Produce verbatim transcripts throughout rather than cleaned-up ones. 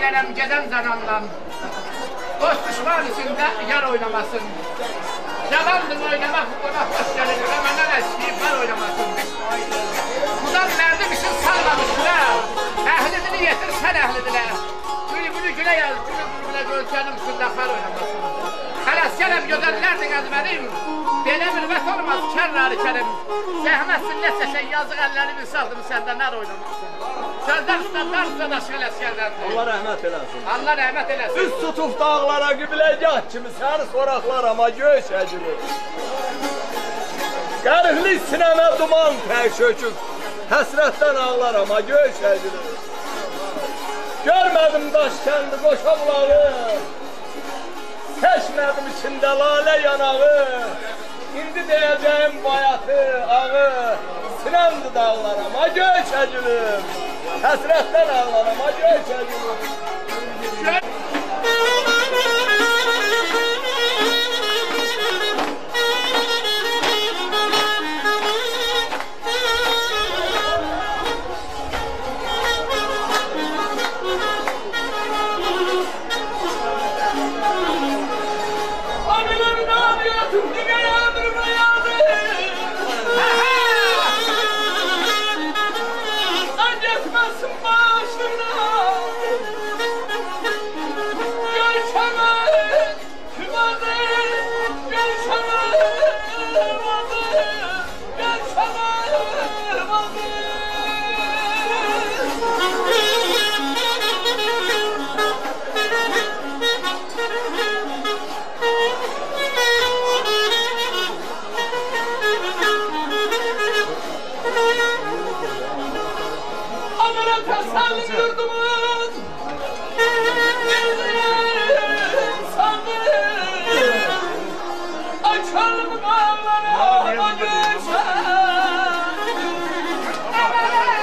elem geden zanandan. Dost düşman içinde yar oynamasın. Yalandır oynamak, ona hoş gelir, hemen eski var oynamasın. Kudan verdim işin salmamışsın ha. Əhlidini yetir, sen əhlidine. Gülü gülü güle yaz, gülü gülü gölçenim sündaklar oynamasın. Hələskələm gözəllərdir əzmənim. Belə mürvət olmaz, kərrarı kərim. Zəhmətsin nə çəkən yazıq əlləri bir saldım səndə nər oynamasın. Sözlər üstadlar üstad aşıq eləskərlərdir. Allah rəhmət eləsin. Allah rəhmət eləsin. Üst tutub dağlara qibləgah kimi səni soraqlar ama göy şəcili. Qərihli sinəmə duman tək çöküb, həsrətdən ağlar ama göy şəcili. Görmədim daş kəndi qoşa bulağı, çeşmədim içində lalə yanağı. İndi deyəcəyim bayatı, ağı, sinəmdi dağlar ama göy şəcilim. Həsrətdən ağlar ama göy şəcilim.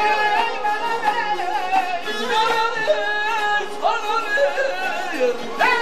Hey!